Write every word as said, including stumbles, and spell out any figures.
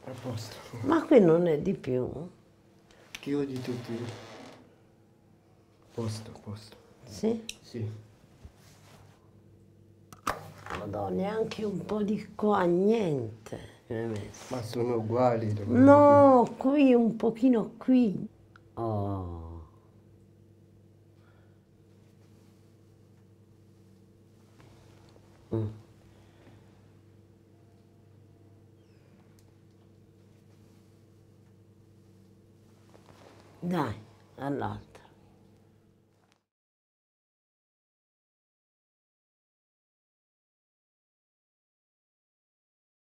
A posto. Ma qui non è di più? Che io di tutti. Posto, posto. Sì? Sì. Madonna, neanche un po' di qua, niente. mi hai messo. Ma sono uguali. No, qui, un pochino qui. Oh. Mm. Dai, all'altro.